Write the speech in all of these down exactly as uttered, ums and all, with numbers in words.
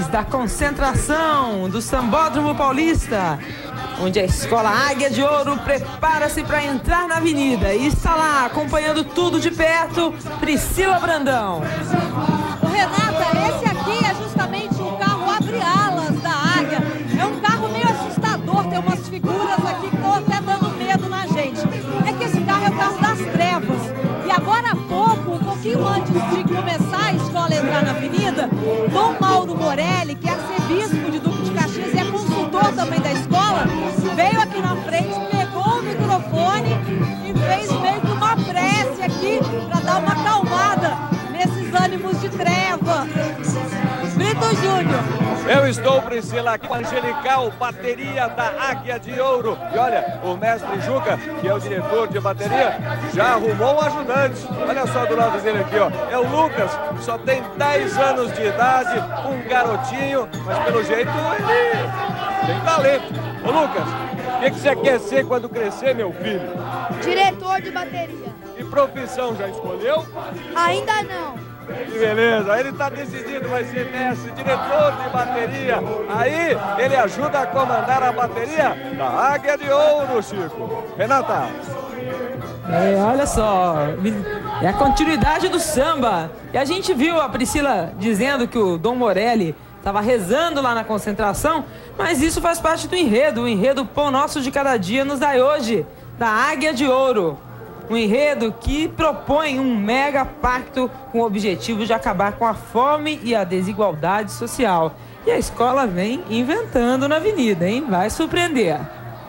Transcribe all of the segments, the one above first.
imagens da concentração do Sambódromo Paulista, onde a Escola Águia de Ouro prepara-se para entrar na avenida. E está lá, acompanhando tudo de perto, Priscila Brandão. O Renata, esse aqui é justamente o carro abre-alas da Águia. É um carro meio assustador, tem umas figuras aqui que estão até dando medo na gente. É que esse carro é o carro das trevas. E agora há pouco, um pouquinho antes de começar a escola a entrar na avenida, Dom Mauro Morelli, que é arcebispo de Duque de Caxias e é consultor também da escola, veio aqui na frente, pegou o microfone e fez meio que uma prece aqui para dar uma acalmada nesses ânimos de treva. Brito Júnior. Eu estou, Priscila, aqui com a Angelical, bateria da Águia de Ouro. E olha, o mestre Juca, que é o diretor de bateria, já arrumou um ajudante. Olha só do lado dele aqui, ó. É o Lucas, só tem dez anos de idade, um garotinho, mas pelo jeito ele tem talento. Ô Lucas, o que, que você quer ser quando crescer, meu filho? Diretor de bateria. E profissão, já escolheu? Ainda não. Que beleza, aí ele está decidido, vai ser mestre, diretor de bateria. Aí ele ajuda a comandar a bateria da Águia de Ouro, Chico. Renata. É, olha só, é a continuidade do samba. E a gente viu a Priscila dizendo que o Dom Morelli estava rezando lá na concentração, mas isso faz parte do enredo, o enredo Pão Nosso de Cada Dia nos dai hoje, da Águia de Ouro. Um enredo que propõe um mega pacto com o objetivo de acabar com a fome e a desigualdade social. E a escola vem inventando na avenida, hein? Vai surpreender.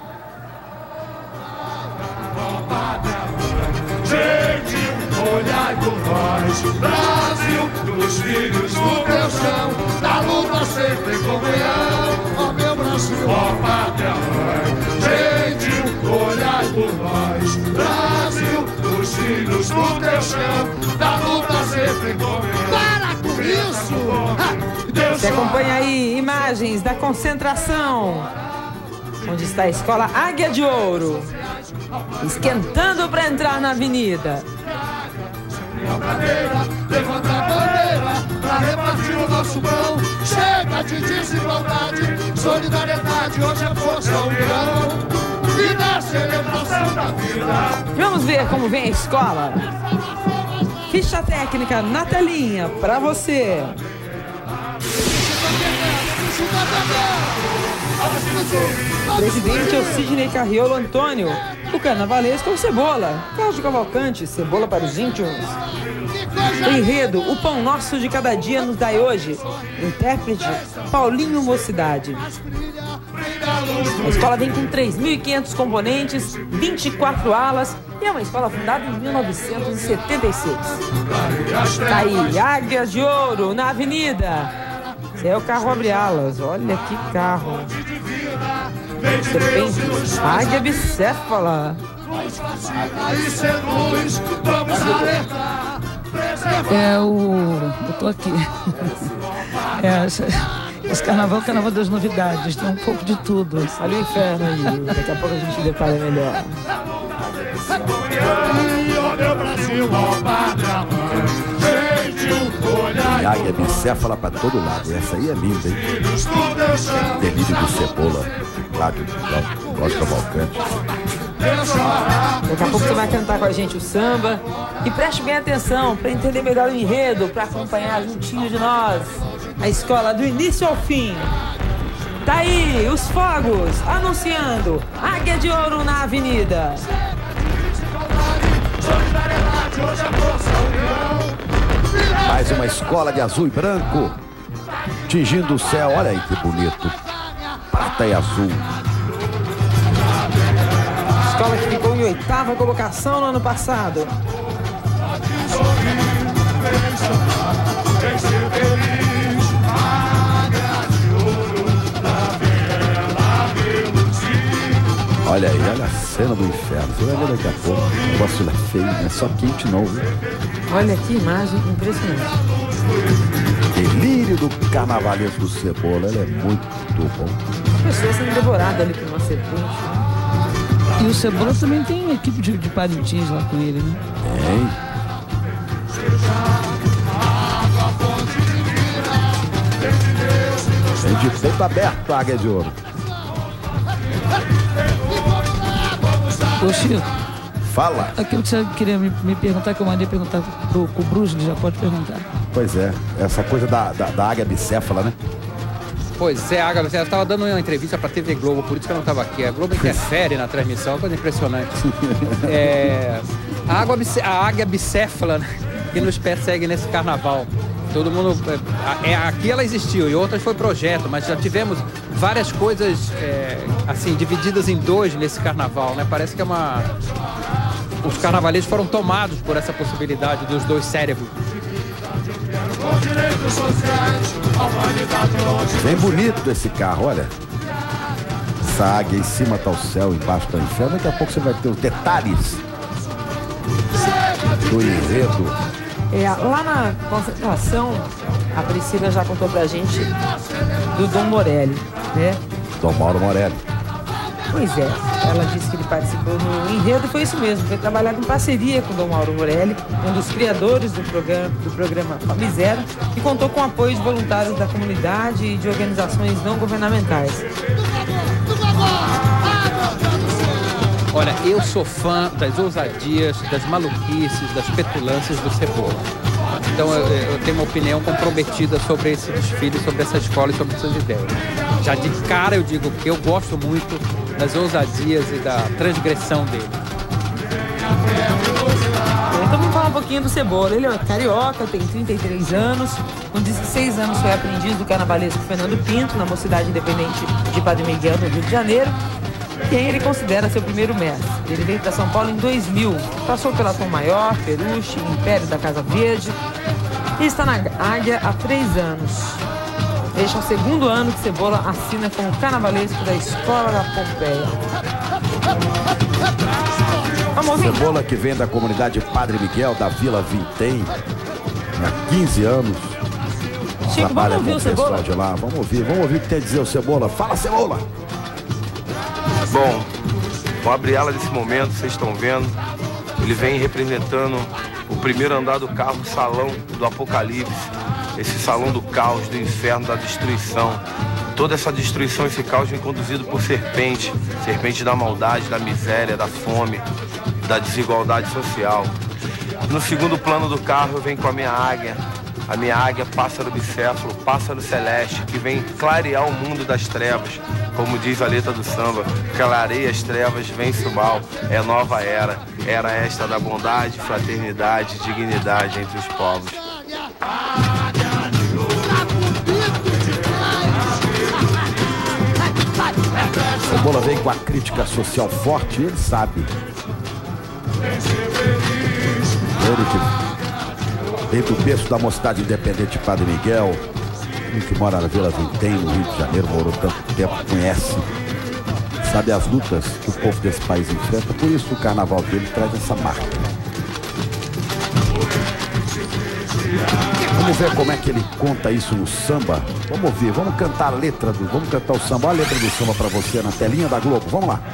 Gente, olhai por nós, Brasil, dos filhos do teu chão, da luta sempre em comunhão, ó meu Brasil, ó pátria mãe. Gente, olhai por nós, Brasil, dos filhos do teu chão, da luta sempre em comunhão. Para com isso! Você acompanha aí imagens da concentração, onde está a Escola Águia de Ouro, esquentando para entrar na avenida. Levanta a bandeira pra repartir o nosso pão. Chega de desigualdade, solidariedade, hoje é força, união e da celebração da vida. Vamos ver como vem a escola. Ficha técnica na telinha pra você. Presidente é o Sidney Carriolo Antônio. O carnavalesco é o Cebola. Cláudio Cavalcante, Cebola para os íntimos. Enredo, o Pão Nosso de Cada Dia nos dai hoje. Intérprete, Paulinho Mocidade. A escola vem com três mil e quinhentos componentes, vinte e quatro alas e é uma escola fundada em mil novecentos e setenta e seis. Tá aí, Águia de Ouro na avenida. Esse é o carro abre-alas, olha que carro. Serpente, águia bicéfala. É o... eu tô aqui. É, esse carnaval é o carnaval das novidades, tem um pouco de tudo. Olha o inferno aí, daqui a pouco a gente detalha melhor. Águia bicéfala pra todo lado. Essa aí é linda, hein? Delírio do Cebola, Cláudio Cavalcante. Daqui a pouco você vai cantar com a gente o samba. E preste bem atenção para entender melhor o enredo, para acompanhar juntinho de nós a escola do início ao fim. Tá aí os fogos anunciando Águia de Ouro na avenida. Mais uma escola de azul e branco tingindo o céu. Olha aí que bonito, prata e azul. Escola que ficou em oitava colocação no ano passado. Olha aí, olha a cena do inferno. Você vai ver daqui a pouco. O negócio lá feio, não é só quente não, viu? Olha que imagem impressionante. Delírio do carnavalesco do Cebola. Ele é muito bom. As pessoas sendo devoradas ali por uma serpente. E o Cebola também tem equipe de, de parintins lá com ele, né? Tem. Seja a água, a fonte divina, Deus de Deus. de peito aberto a Águia de Ouro. Ô, Chico. Fala. Aquilo que você queria me, me perguntar, que eu mandei perguntar pro, pro Bruce, já pode perguntar. Pois é, essa coisa da, da, da águia bicéfala, né? Pois é, Águia, você estava dando uma entrevista para a T V Globo, por isso que eu não estava aqui. A Globo interfere na transmissão, é uma coisa impressionante. É, a, água, a águia bicéfala, né, que nos persegue nesse carnaval. Todo mundo... É, aqui ela existiu e outras foi projeto, mas já tivemos várias coisas é, assim, divididas em dois nesse carnaval, né? Parece que é uma... Os carnavalescos foram tomados por essa possibilidade dos dois cérebros. Bem bonito esse carro, olha. Essa águia em cima tá o céu, embaixo tá o inferno. Daqui a pouco você vai ter os detalhes do enredo. É, lá na concentração, a Priscila já contou pra gente do Dom Morelli, né? Dom Mauro Morelli. Pois é, ela disse que ele participou no enredo e foi isso mesmo, foi trabalhado em parceria com o Dom Mauro Morelli, um dos criadores do programa, do programa Fome Zero, e contou com o apoio de voluntários da comunidade e de organizações não governamentais. Olha, eu sou fã das ousadias, das maluquices, das petulâncias do Cebola. Então eu, eu tenho uma opinião comprometida sobre esse desfile, sobre essa escola e sobre essas ideias. Já de cara eu digo que eu gosto muito das ousadias e da transgressão dele. Então vamos falar um pouquinho do Cebola. Ele é carioca, tem trinta e três anos, com dezesseis anos foi aprendiz do carnavalesco Fernando Pinto, na Mocidade Independente de Padre Miguel, no Rio de Janeiro, quem ele considera seu primeiro mestre. Ele veio para São Paulo em dois mil, passou pela Tom Maior, Peruche, Império da Casa Verde e está na Águia há três anos. Este é o segundo ano que Cebola assina como carnavalesco da Escola da Pompeia. Vamos Cebola, que vem da comunidade Padre Miguel, da Vila Vintém, há quinze anos. Chico, Trabalha vamos ouvir com o Cebola? de lá. Vamos ouvir, vamos ouvir o que tem a dizer o Cebola. Fala, Cebola! Bom, vou abrir ela nesse momento, vocês estão vendo. Ele vem representando o primeiro andar do carro, o salão do Apocalipse. Esse salão do caos, do inferno, da destruição. Toda essa destruição, esse caos vem conduzido por serpente. Serpente da maldade, da miséria, da fome, da desigualdade social. No segundo plano do carro eu venho com a minha águia. A minha águia, pássaro bicéfalo, pássaro celeste, que vem clarear o mundo das trevas. Como diz a letra do samba, clareia as trevas, vence o mal, é nova era. Era esta da bondade, fraternidade, dignidade entre os povos. Cebola vem com a crítica social forte, ele sabe. Ele que vem do berço da Mocidade Independente Padre Miguel, ele que mora na Vila Vintém, no Rio de Janeiro, morou tanto tempo, conhece, sabe as lutas que o povo desse país enfrenta, por isso o carnaval dele traz essa marca. Vamos ver como é que ele conta isso no samba. Vamos ouvir, vamos cantar a letra do, vamos cantar o samba, olha a letra do samba pra você na telinha da Globo, vamos lá.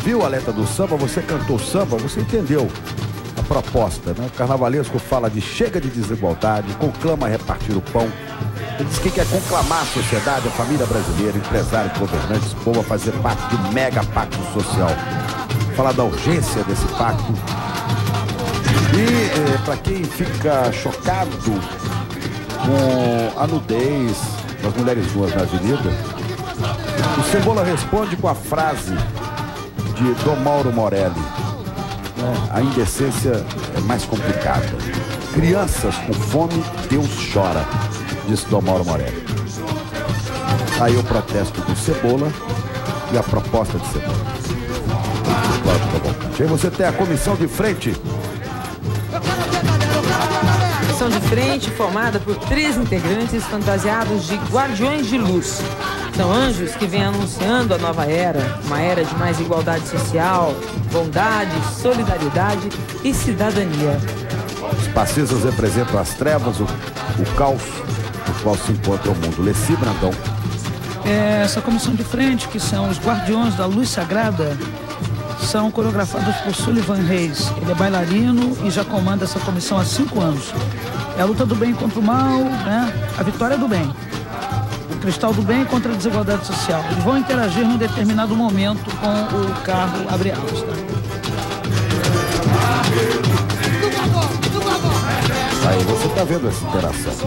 viu a letra do samba, você cantou samba, você entendeu a proposta, né? O carnavalesco fala de chega de desigualdade, conclama repartir o pão. Ele diz que quer conclamar a sociedade, a família brasileira, empresários, governantes, povo a fazer parte de um mega pacto social. Fala da urgência desse pacto. E eh, para quem fica chocado com a nudez das mulheres nuas na avenida, o Cebola responde com a frase de Dom Mauro Morelli, né? A indecência é mais complicada. Crianças com fome, Deus chora, disse Dom Mauro Morelli. Aí o protesto do Cebola e a proposta de Cebola. Aí você tem a comissão de frente. Comissão de frente formada por três integrantes fantasiados de guardiões de luz. São anjos que vêm anunciando a nova era, uma era de mais igualdade social, bondade, solidariedade e cidadania. Os passistas representam as trevas, o, o caos no qual se encontra o mundo. Leci Brandão. É, essa comissão de frente, que são os guardiões da luz sagrada, são coreografados por Sullivan Reis. Ele é bailarino e já comanda essa comissão há cinco anos. É a luta do bem contra o mal, né? A vitória do bem. O cristal do bem contra a desigualdade social. Eles vão interagir num determinado momento com o carro Abre Alas, tá? Aí você tá vendo essa interação.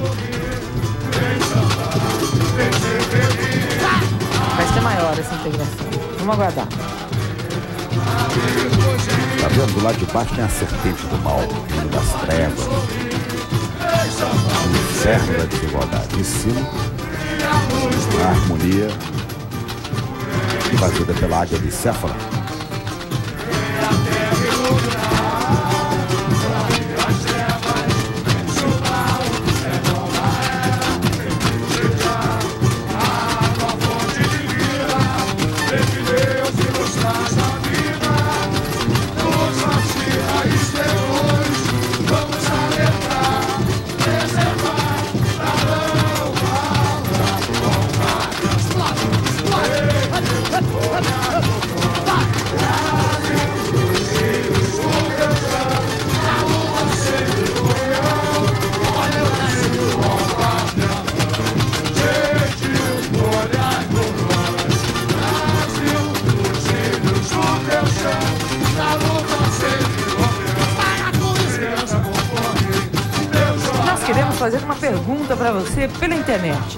Vai ser maior essa integração. Vamos aguardar. Tá vendo? Do lado de baixo tem a serpente do mal, das trevas, o inferno da desigualdade. Em cima, a harmonia batida pela águia bicéfala. Fazer uma pergunta para você pela internet.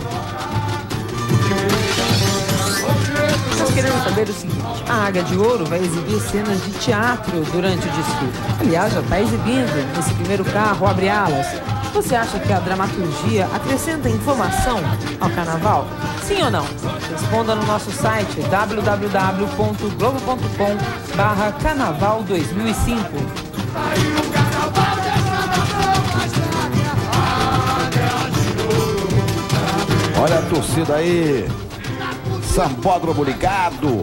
Nós queremos saber o seguinte: a Águia de Ouro vai exibir cenas de teatro durante o desfile. Aliás, já está exibindo nesse primeiro carro Abre Alas. Você acha que a dramaturgia acrescenta informação ao carnaval? Sim ou não? Responda no nosso site w w w ponto globo ponto com barra carnaval dois mil e cinco. Olha a torcida aí, Sambódromo ligado,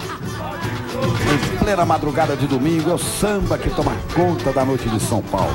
em plena madrugada de domingo, é o samba que toma conta da noite de São Paulo.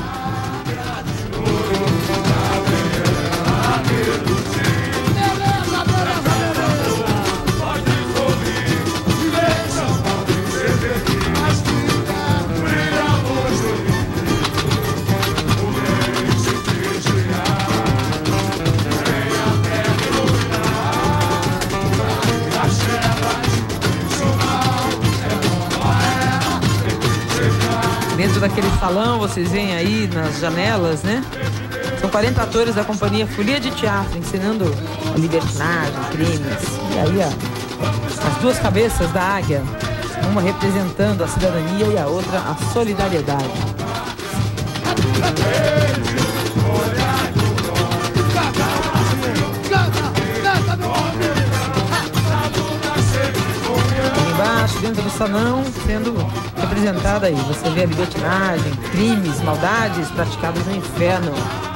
Dentro daquele salão, vocês veem aí nas janelas, né? São quarenta atores da companhia Folia de Teatro, ensinando a libertinagem, crimes. E aí, ó, as duas cabeças da águia, uma representando a cidadania e a outra a solidariedade. Embaixo, dentro do salão, sendo representada aí. Você vê a libertinagem, crimes, maldades praticadas no inferno.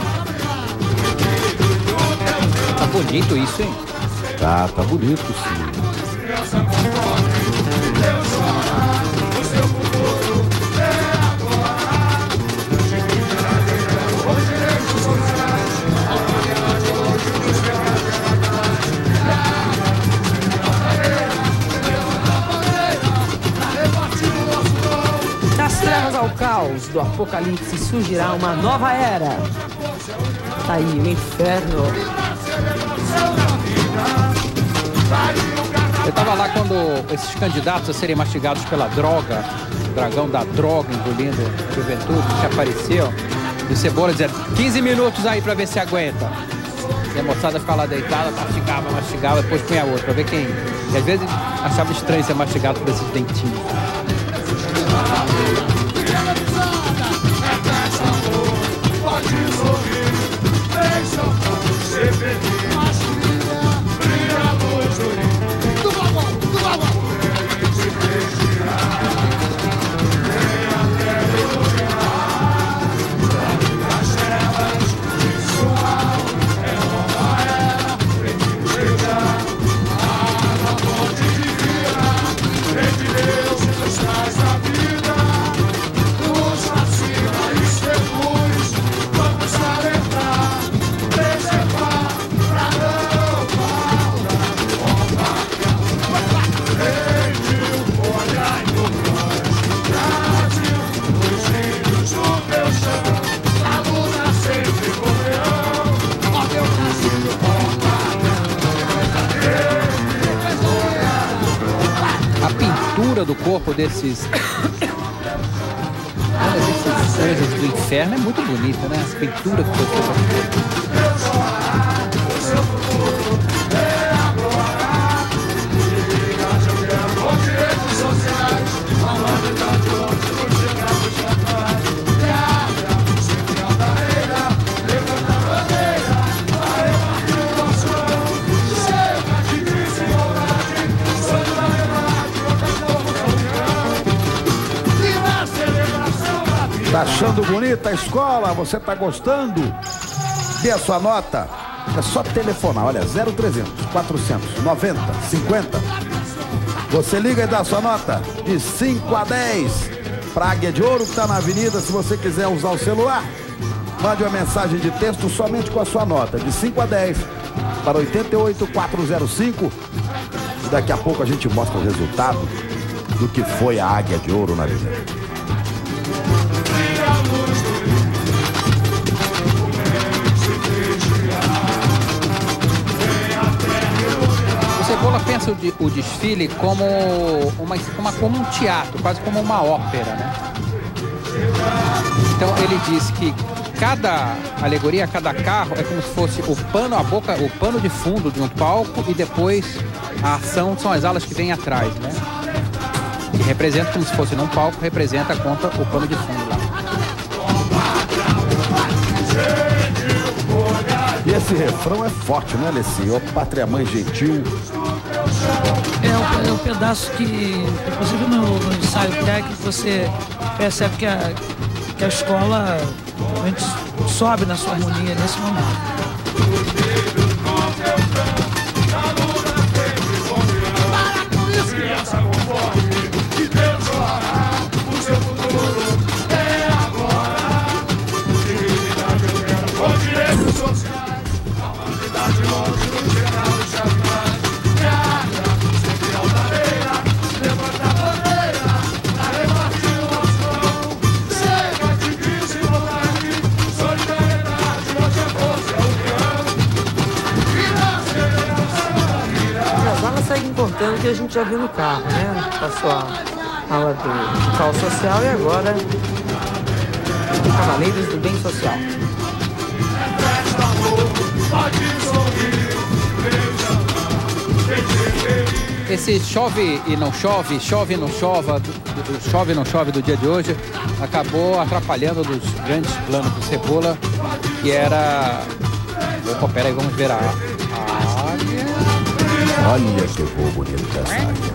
Tá bonito isso, hein? Tá, tá bonito, sim. do apocalipse surgirá uma nova era. Tá aí o inferno. Eu estava lá quando esses candidatos a serem mastigados pela droga, o dragão da droga engolindo a juventude, que apareceu, e o Cebola dizendo, quinze minutos aí pra ver se aguenta. E a moçada ficava lá deitada, mastigava, mastigava, depois punha outro, pra ver quem... E às vezes achava estranho ser mastigado por esses dentinhos. Do corpo desses desses anjos do inferno é muito bonita, né? Essa pintura que foi Tá achando bonita a escola? Você tá gostando? Dê a sua nota. É só telefonar, olha, zero trezentos, quatrocentos, noventa, cinquenta. Você liga e dá a sua nota de cinco a dez pra Águia de Ouro, que tá na avenida. Se você quiser usar o celular, mande uma mensagem de texto somente com a sua nota, de cinco a dez para oito oito quatro zero cinco. E daqui a pouco a gente mostra o resultado do que foi a Águia de Ouro na avenida. Cebola pensa o, de, o desfile como, uma, uma, como um teatro, quase como uma ópera, né? Então ele diz que cada alegoria, cada carro é como se fosse o pano, a boca, o pano de fundo de um palco e depois a ação são as alas que vêm atrás, né? Que representa como se fosse num palco, representa contra o pano de fundo lá. E esse refrão é forte, né, Alessi? Ó, Pátria Mãe Gentil. É o, é o pedaço que, inclusive no, no ensaio técnico, você percebe que a, que a escola realmente sobe na sua harmonia nesse momento. Importando que a gente já viu no carro, né? Passou a aula do caos social e agora Cavaleiros do Bem Social. Esse chove e não chove, chove e não chova, chove e não chove do dia de hoje acabou atrapalhando um dos grandes planos do Cebola, que era... Opa, peraí, vamos ver a, a águia. Olha que voo bonito dessa águia.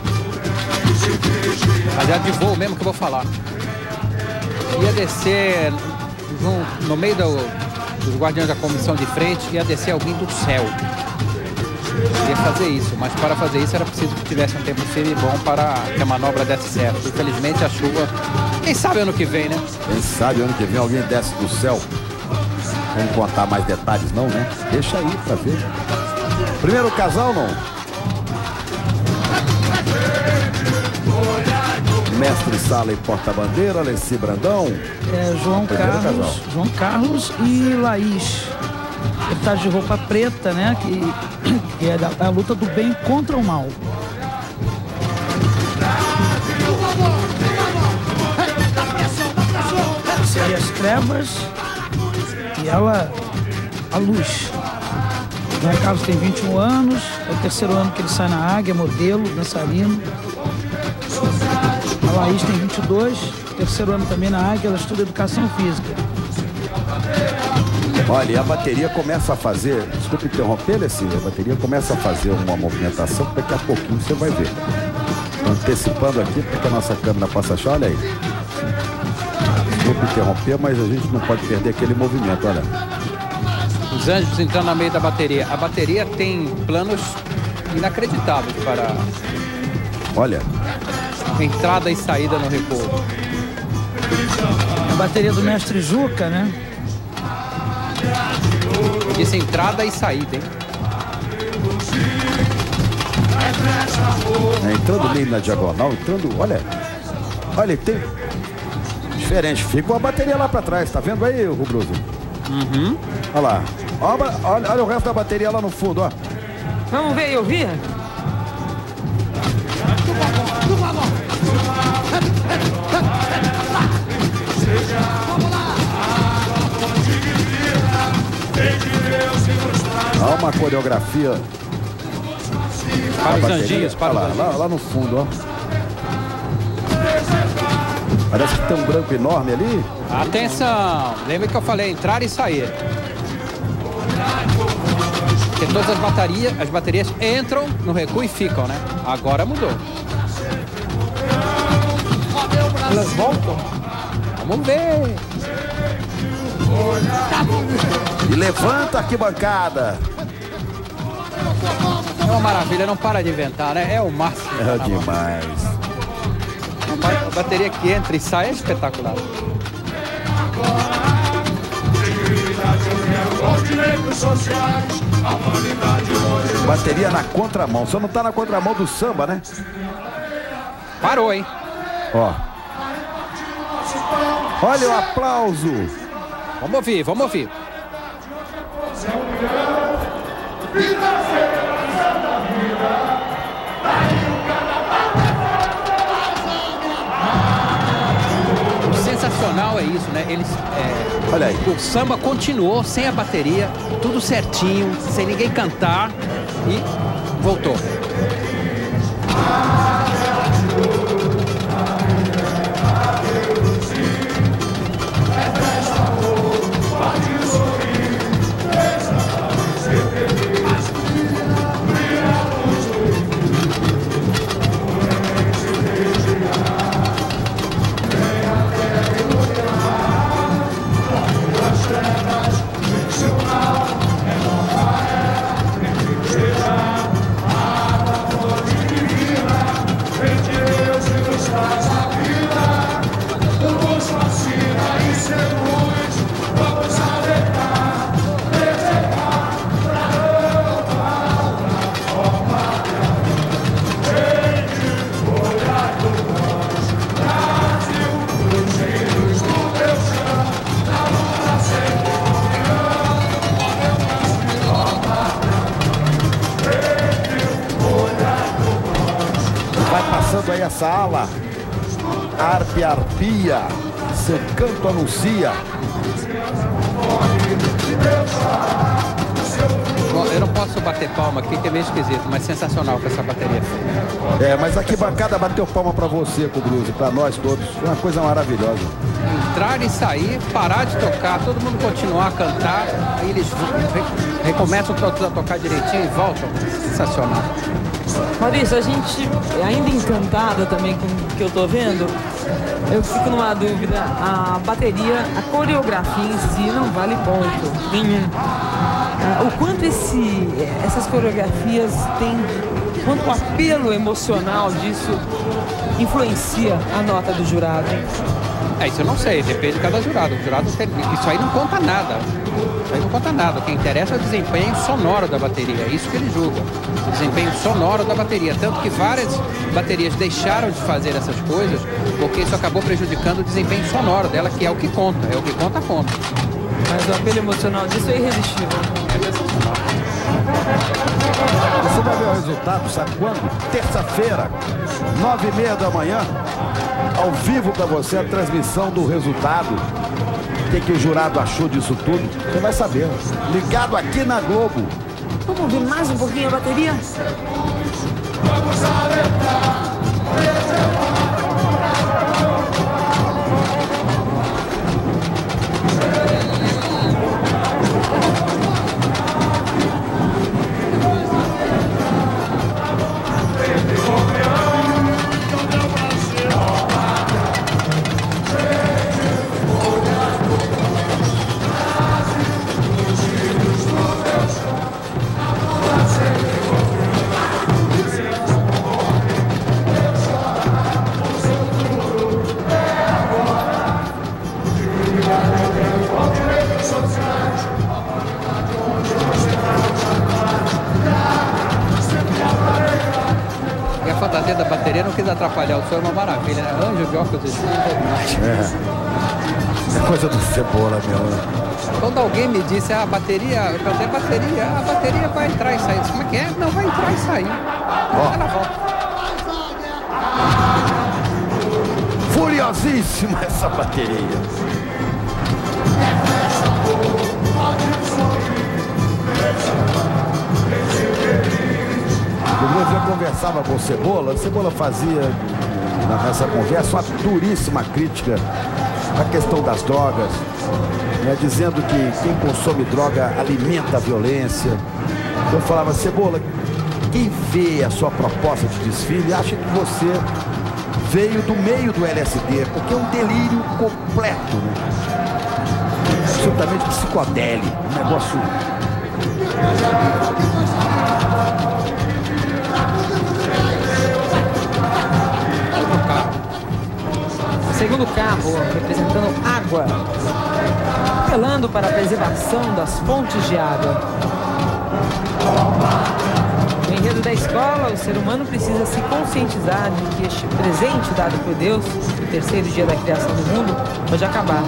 Mas é de voo mesmo que eu vou falar. Ia descer no, no meio do, dos guardiões da comissão de frente, ia descer alguém do céu. Ia fazer isso, mas para fazer isso era preciso que tivesse um tempo firme e bom para que a manobra desse certo. Infelizmente a chuva, quem sabe ano que vem, né? Quem sabe ano que vem alguém desce do céu. Vamos contar mais detalhes não, né? Deixa aí pra ver. Primeiro casal, não? Mestre Sala e porta-bandeira, Alessi Brandão. É, João Carlos, João Carlos e Laís. Ele tá de roupa preta, né? Que, que é da, da luta do bem contra o mal. Seria as trevas e ela, a luz. João Carlos tem vinte e um anos, é o terceiro ano que ele sai na Águia, modelo, dançarino. A Laís tem vinte e dois, terceiro ano também na Águia, ela estuda educação física. Olha, e a bateria começa a fazer, desculpe interromper, Alessi, a bateria começa a fazer uma movimentação que daqui a pouquinho você vai ver. Antecipando aqui, porque a nossa câmera passa a achar, olha aí. Desculpe interromper, mas a gente não pode perder aquele movimento, olha. Os Anjos entrando no meio da bateria. A bateria tem planos inacreditáveis para... Olha. Entrada e saída no recuo. A bateria do mestre Juca, né? Disse entrada e saída, hein? É, entrando meio na diagonal, entrando, olha. Olha, tem... Diferente, fica a bateria lá pra trás, tá vendo aí, Rubroso? Uhum. Olha lá. Olha, olha, olha o resto da bateria lá no fundo, ó. Vamos ver e ouvir? Há uma coreografia para os anjinhos, para lá, os lá, lá no fundo, ó. Parece que tem um branco enorme ali. Atenção! Lembra que eu falei entrar e sair. Porque todas as baterias, as baterias entram no recuo e ficam, né? Agora mudou. Elas voltam? Vamos ver. E levanta a arquibancada. É uma maravilha, não para de inventar, né? É o máximo. É demais. A bateria que entra e sai é espetacular. Bateria na contramão. Só não tá na contramão do samba, né? Parou, hein? Ó. Olha o aplauso. Vamos ouvir, vamos ouvir. Sensacional é isso, né? Eles, é, olha aí. O samba continuou sem a bateria, tudo certinho, sem ninguém cantar e voltou. Aí essa ala, Arpe Arpia, seu canto anuncia. Bom, eu não posso bater palma aqui, que é meio esquisito, mas sensacional com essa bateria. É, mas aqui bancada bateu palma pra você, Cobruzi, pra nós todos. Foi uma coisa maravilhosa. Entrar e sair, parar de tocar, todo mundo continuar a cantar, aí eles recomeçam todos a tocar direitinho e voltam. Sensacional. Maurício, a gente, ainda encantada também com o que eu tô vendo, Eu fico numa dúvida, a bateria, a coreografia em si não vale ponto nenhum. O quanto esse, essas coreografias têm, quanto o apelo emocional disso influencia a nota do jurado? É, isso eu não sei, depende de cada jurado. O jurado tem, isso aí não conta nada. Isso aí não conta nada. O que interessa é o desempenho sonoro da bateria. É isso que ele julga. O desempenho sonoro da bateria. Tanto que várias baterias deixaram de fazer essas coisas porque isso acabou prejudicando o desempenho sonoro dela, que é o que conta. É o que conta, conta. Mas o apelo emocional disso é irresistível. É sensacional. Você vai ver o resultado, sabe quando? Terça-feira, nove e meia da manhã, ao vivo para você a transmissão do resultado. O que, que o jurado achou disso tudo? Você vai saber. Ligado aqui na Globo. Vamos ver mais um pouquinho a bateria? Vamos alentar. Da bateria não quis atrapalhar o som, é uma maravilha, né? Anjo de óculos assim, é. é coisa do Cebola, meu. Quando alguém me disse, ah, a bateria, eu perguntei, bateria, a bateria vai entrar e sair. Como é que é? Não, vai entrar e sair. Ó. Ela volta. Furiosíssima essa bateria. Eu já conversava com o Cebola, o Cebola fazia nessa conversa uma duríssima crítica à questão das drogas, né, dizendo que quem consome droga alimenta a violência. Eu falava, Cebola, quem vê a sua proposta de desfile acha que você veio do meio do L S D, porque é um delírio completo, né? Absolutamente psicodélico, um negócio... Segundo carro, representando água, apelando para a preservação das fontes de água. No enredo da escola, o ser humano precisa se conscientizar de que este presente dado por Deus, o terceiro dia da criação do mundo, pode acabar.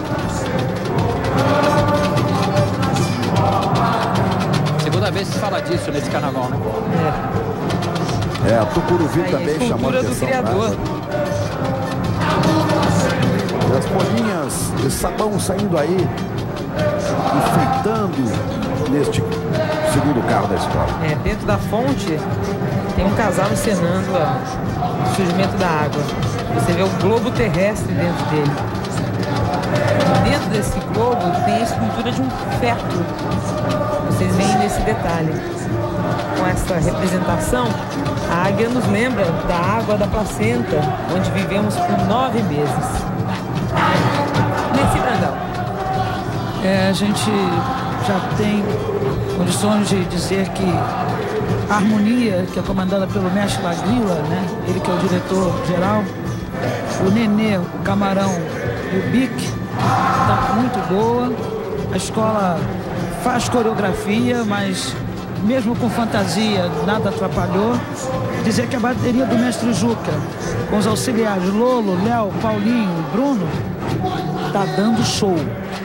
Segunda vez que se fala disso nesse carnaval, né? É, é a Tucuruvi aí, também a chamou a atenção. Do criador. As bolinhas de sabão saindo aí e fritando neste segundo carro da escola. É, dentro da fonte tem um casal encenando ó, o surgimento da água. Você vê o globo terrestre dentro dele. Dentro desse globo tem a escultura de um feto. Vocês veem nesse detalhe. Com essa representação, a águia nos lembra da água da placenta, onde vivemos por nove meses. Nesse Brandão. É, a gente já tem condições de dizer que a harmonia, que é comandada pelo mestre Lagrila, né? Ele que é o diretor-geral, o Nenê, o Camarão e o Bic, está muito boa. A escola faz coreografia, mas mesmo com fantasia, nada atrapalhou. Dizer que a bateria do mestre Juca, com os auxiliares Lolo, Léo, Paulinho e Bruno, tá dando show.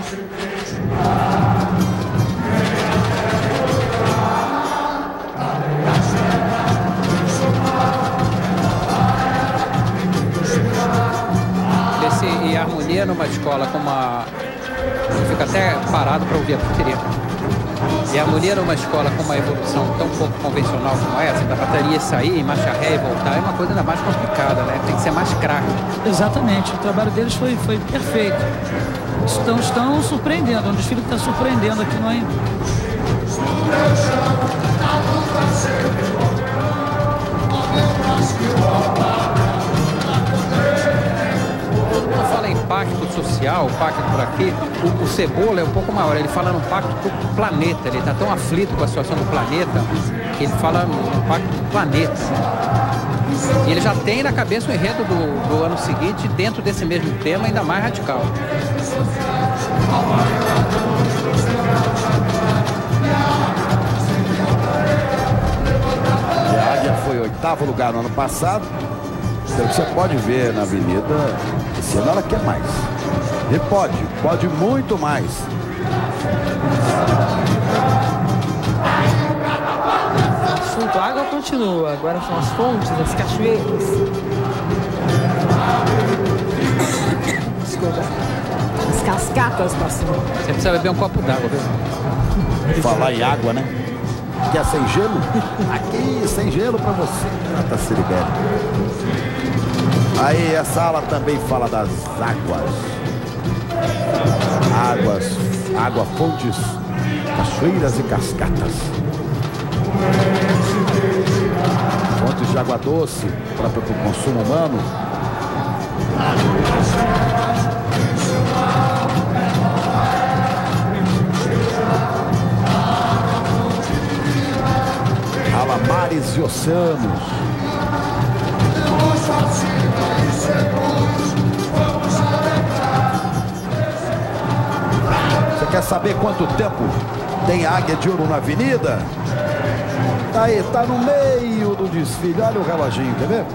Esse, e a harmonia numa escola com uma... Fica até parado para ouvir a bateria. E a harmonia numa escola com uma evolução tão pouco convencional como essa, da bateria sair, marcha ré e voltar, é uma coisa ainda mais complicada, né? Tem que ser mais craque. Exatamente, o trabalho deles foi, foi perfeito. Estão, estão surpreendendo, é um desfile que está surpreendendo aqui no Ainda. Eu pacto social, o pacto por aqui, o, o Cebola é um pouco maior. Ele fala num pacto pro planeta. Ele está tão aflito com a situação do planeta que ele fala num pacto do planeta. E ele já tem na cabeça o enredo do, do ano seguinte dentro desse mesmo tema, ainda mais radical. E a Águia foi oitavo lugar no ano passado. Então você pode ver na avenida, esse ano ela quer mais. E pode, pode muito mais. O assunto água continua, agora são as fontes, as cachoeiras. Desculpa. As cascatas passando. Você precisa beber um copo d'água, viu? Falar em água, né? Quer sem gelo? Aqui, sem gelo pra você, Renata Ciribelli. Aí, essa aula também fala das águas. Águas, água, fontes, cachoeiras e cascatas. Fontes de água doce, própria para o consumo humano. Mares e oceanos. Você quer saber quanto tempo tem a Águia de Ouro na avenida? Tá aí, tá no meio do desfile. Olha o reloginho, quer ver?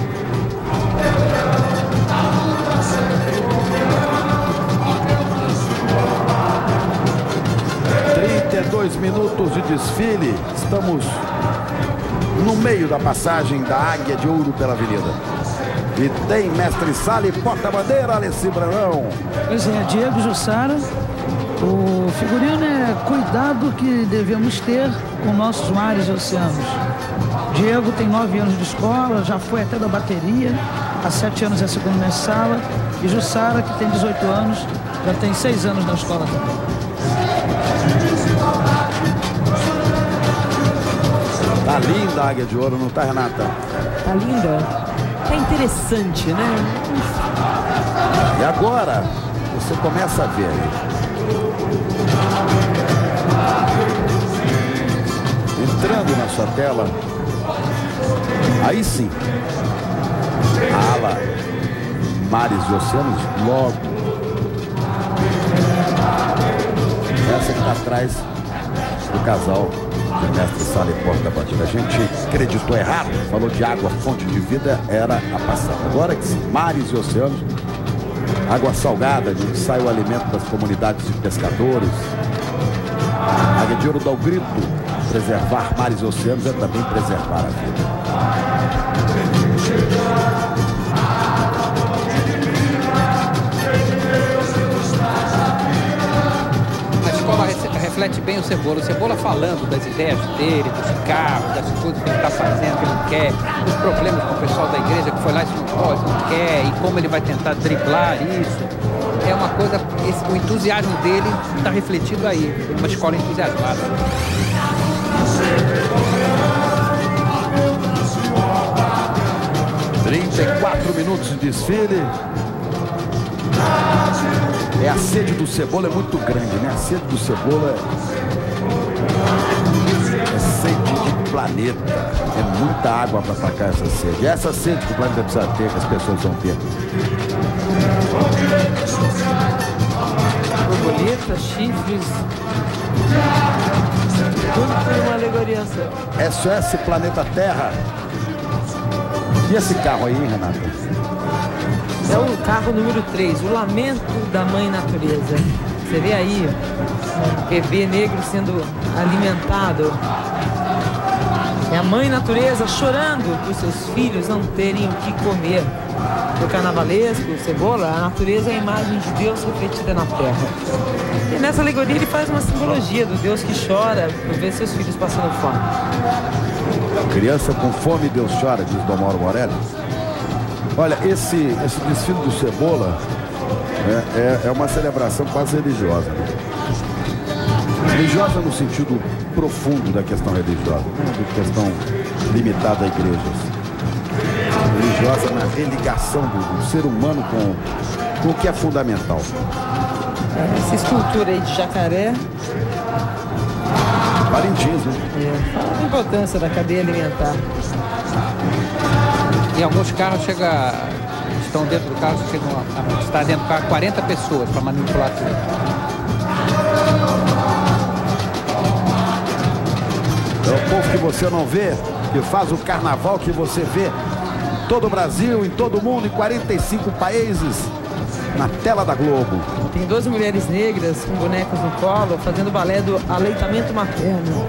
trinta e dois minutos de desfile. Estamos no meio da passagem da Águia de Ouro pela avenida. E tem mestre Sala e porta-bandeira, Alessi Brandão. Pois é, Diego Jussara. O figurino é cuidado que devemos ter com nossos mares e oceanos. Diego tem nove anos de escola, já foi até da bateria. Há sete anos é segundo mestre Sala. E Jussara, que tem dezoito anos, já tem seis anos na escola também. Tá linda a Águia de Ouro, não tá, Renata? Tá linda. Tá interessante, né? E agora, você começa a ver aí. Entrando na sua tela. Aí sim. A ala Mares e Oceanos, logo. Essa que tá atrás do casal de mestre Sala e porta-bandeira. A gente acreditou errado, falou de água, fonte de vida, era a passada. Agora que mares e oceanos, água salgada, de onde sai o alimento das comunidades de pescadores. A Águia de Ouro dá o grito: preservar mares e oceanos é também preservar a vida. Reflete bem o Cebola. O Cebola falando das ideias dele, dos carros, das coisas que ele está fazendo, que ele não quer, dos problemas com o pessoal da igreja que foi lá e não pode, não quer, e como ele vai tentar driblar isso. É uma coisa, esse, o entusiasmo dele está refletido aí, uma escola entusiasmada. trinta e quatro minutos de desfile. É, a sede do Cebola é muito grande, né? A sede do Cebola é sede de planeta. É muita água para atacar essa sede. É essa sede que o planeta precisa ter, que as pessoas vão ter. Borboletas, chifres. Tudo por uma alegoria só. S O S Planeta Terra. E esse carro aí, Renata? É o carro número três, o lamento da mãe natureza. Você vê aí um bebê negro sendo alimentado. É a mãe natureza chorando por seus filhos não terem o que comer. No carnavalesco, o Cebola, a natureza é a imagem de Deus refletida na terra. E nessa alegoria ele faz uma simbologia do Deus que chora por ver seus filhos passando fome. Criança com fome, Deus chora, diz Dom Mauro Morelli. Olha, esse, esse desfile do Cebola é, é, é uma celebração quase religiosa. Né? Religiosa no sentido profundo da questão religiosa, né? De questão limitada a igrejas. Religiosa na religação do, do ser humano com, o que é fundamental. Essa escultura aí de jacaré. Parintins, né? É, fala da importância da cadeia alimentar. Em alguns carros chega, estão dentro do carro, chegam a, a estar dentro do carro quarenta pessoas para manipular tudo. É o povo que você não vê, que faz o carnaval que você vê em todo o Brasil, em todo o mundo, em quarenta e cinco países, na tela da Globo. Tem doze mulheres negras com bonecos no colo, fazendo balé do aleitamento materno.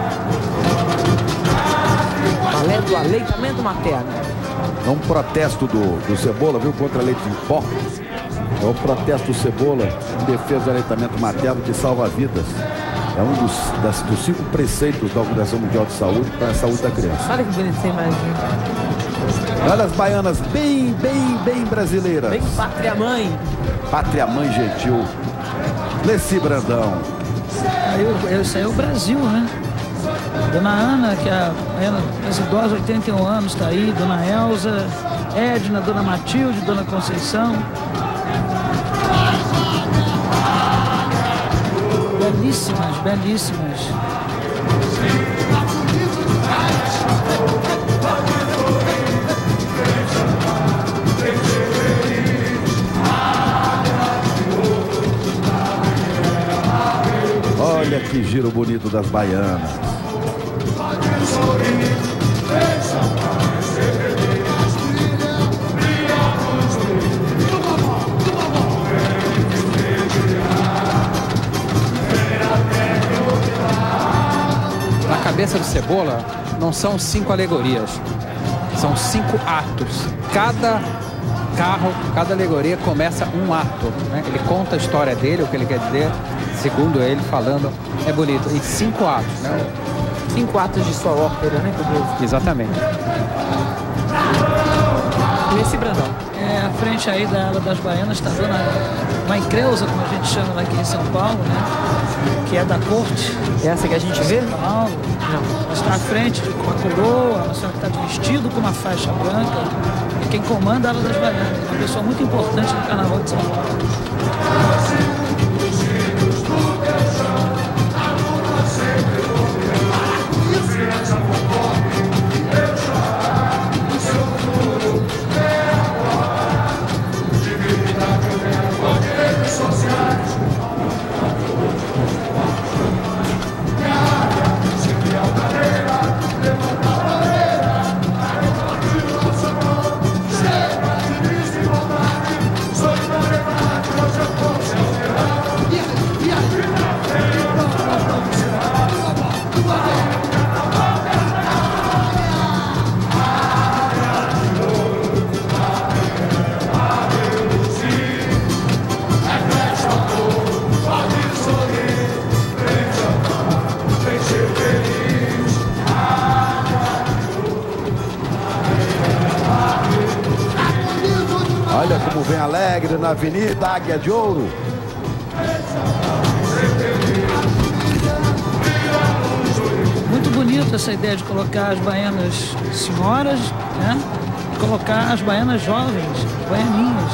Balé do aleitamento materno. É um protesto do, do Cebola, viu, contra leite em pó. É o protesto do Cebola em defesa do aleitamento materno que salva vidas. É um dos, das, dos cinco preceitos da Organização Mundial de Saúde para a saúde da criança. Olha que bonito essa imagem. Olha as baianas bem, bem, bem brasileiras. Bem pátria mãe. Pátria mãe gentil. Leci Brandão. Aí, isso aí é o Brasil, né? Dona Ana, que é a baiana mais idosa, oitenta e um anos, está aí. Dona Elza, Edna, Dona Matilde, Dona Conceição. Belíssimas, belíssimas. Olha que giro bonito das baianas. Na cabeça do Cebola, não são cinco alegorias, são cinco atos. Cada carro, cada alegoria começa um ato, né? Ele conta a história dele, o que ele quer dizer, segundo ele, falando, é bonito. E cinco atos, né? Cinco atos de sua ópera, né, Pedro? Exatamente. Leci Brandão. É, à frente aí da ala das baianas está a Dona Mãe Creuza, como a gente chama aqui em São Paulo, né? Que é da corte. Essa que a gente vê? São Paulo. Não. Está à frente com a coroa, uma senhora que está de vestido com uma faixa branca. E quem comanda a ala das baianas. Uma pessoa muito importante no Carnaval de São Paulo. Olha como vem alegre na Avenida Águia de Ouro. Muito bonita essa ideia de colocar as baianas senhoras, né? E colocar as baianas jovens, baianinhas.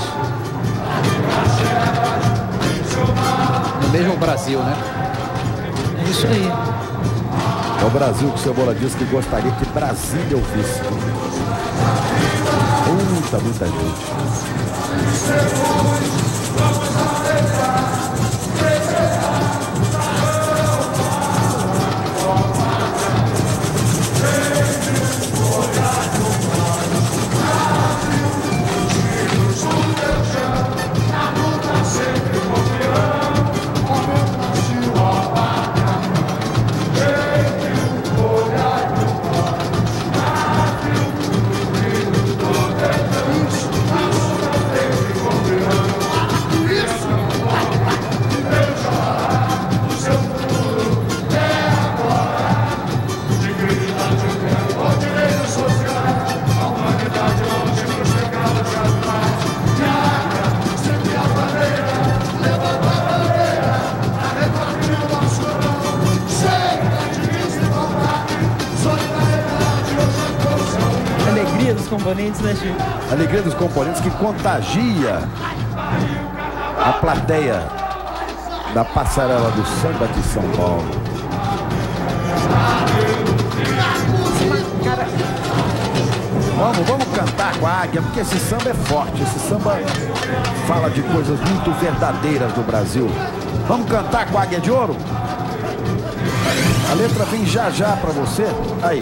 No mesmo Brasil, né? É isso aí. É o Brasil que o Cebola disse que gostaria que Brasília ouvisse. Muita, muita gente. Componentes, né, Chico? Alegria dos componentes que contagia. a plateia da passarela do samba de São Paulo. Vamos, vamos cantar com a águia, porque esse samba é forte. Esse samba fala de coisas muito verdadeiras do Brasil. Vamos cantar com a Águia de Ouro? A letra vem já já pra você. Aí.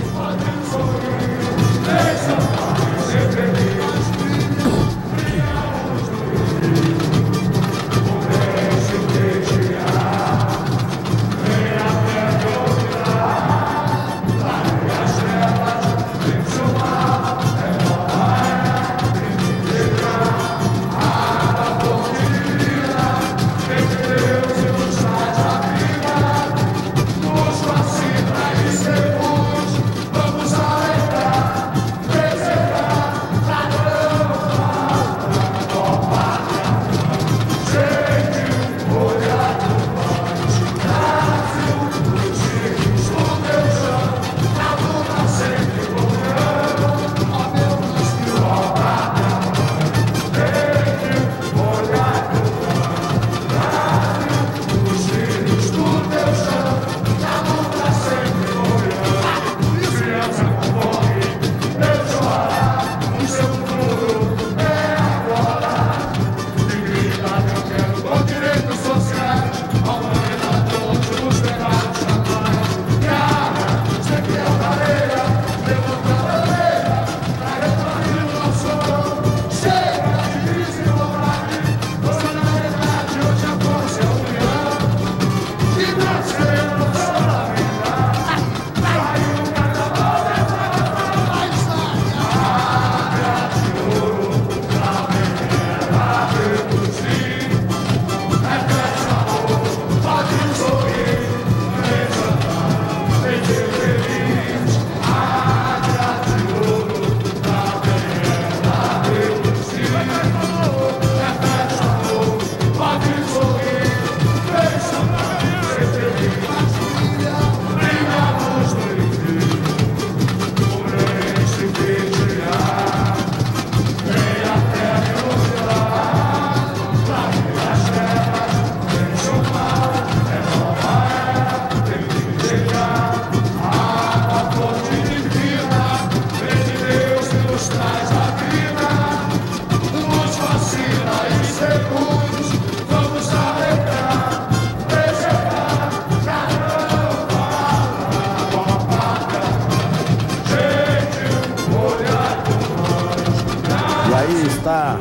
Está,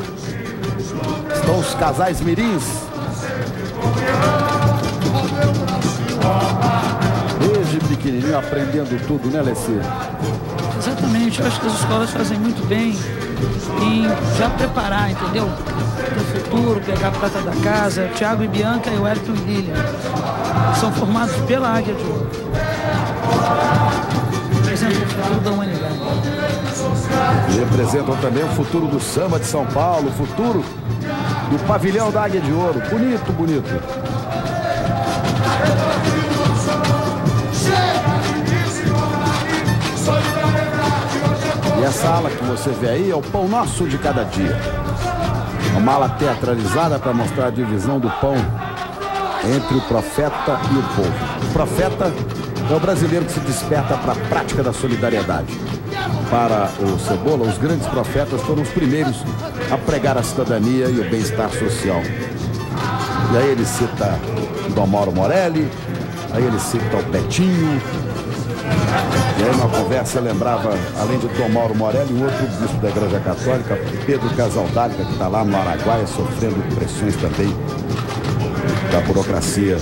estão os casais mirins. Desde pequenininho aprendendo tudo, né, Alessia? Exatamente, eu acho que as escolas fazem muito bem em já preparar, entendeu? Para o futuro, pegar a prata da casa. Thiago e Bianca e o Wellington e Lilian são formados pela Águia de Ouro. Representam o futuro da humanidade. E representam também o futuro do samba de São Paulo, o futuro do pavilhão da Águia de Ouro. Bonito, bonito. E essa ala que você vê aí é o pão nosso de cada dia. Uma ala teatralizada para mostrar a divisão do pão entre o profeta e o povo. O profeta é o brasileiro que se desperta para a prática da solidariedade. Para o Cebola, os grandes profetas foram os primeiros a pregar a cidadania e o bem-estar social. E aí ele cita Dom Mauro Morelli, aí ele cita o Betinho. E aí numa conversa lembrava, além de Dom Mauro Morelli, um outro bispo da Igreja Católica, Pedro Casaldáliga, que está lá no Araguaia, sofrendo pressões também da burocracia.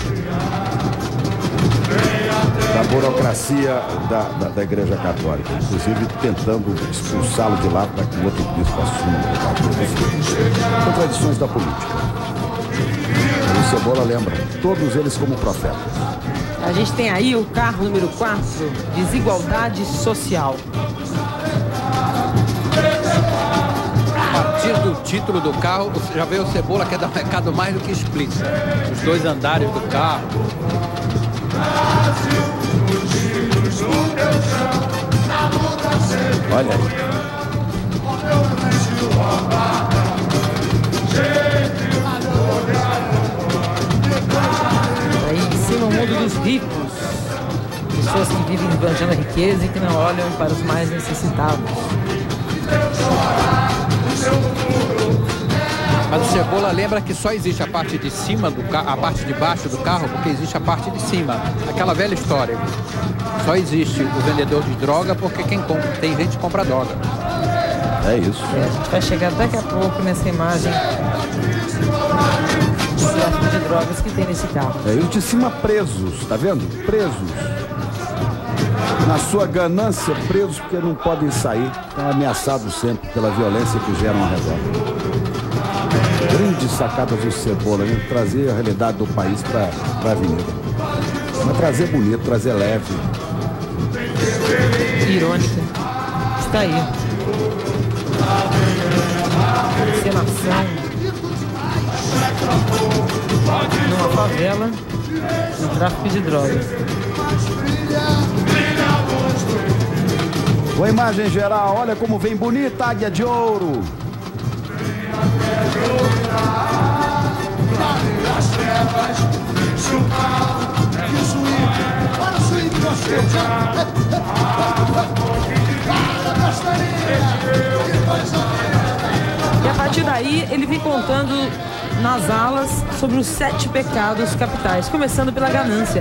Da burocracia da, da, da Igreja Católica, inclusive tentando expulsá-lo de lá para que o outro bispo assuma o lugar. Contradições da política. O Cebola lembra todos eles como profetas. A gente tem aí o carro número quatro, desigualdade social. A partir do título do carro, já veio o Cebola, quer dar um recado mais do que explícito. Os dois andares do carro. Olha aí. ricos, pessoas que vivem esbanjando a riqueza e que não olham para os mais necessitados. Mas o Cebola lembra que só existe a parte de cima do carro, a parte de baixo do carro, porque existe a parte de cima. Aquela velha história. Só existe o vendedor de droga porque quem compra, tem gente que compra droga. É isso. É, a gente vai chegar daqui a pouco nessa imagem do tráfico de drogas que tem nesse carro. É, e os de cima presos, tá vendo? Presos. Na sua ganância, presos porque não podem sair. Estão ameaçados sempre pela violência que geram ao redor. Grandes sacadas do Cebola, né? Trazer a realidade do país para a avenida. Mas trazer bonito, trazer leve. Irônica. Está aí. Encenação numa favela, no tráfico de drogas. Boa imagem geral, olha como vem bonita a Águia de Ouro. E a partir daí ele vem contando nas alas sobre os sete pecados capitais, começando pela ganância.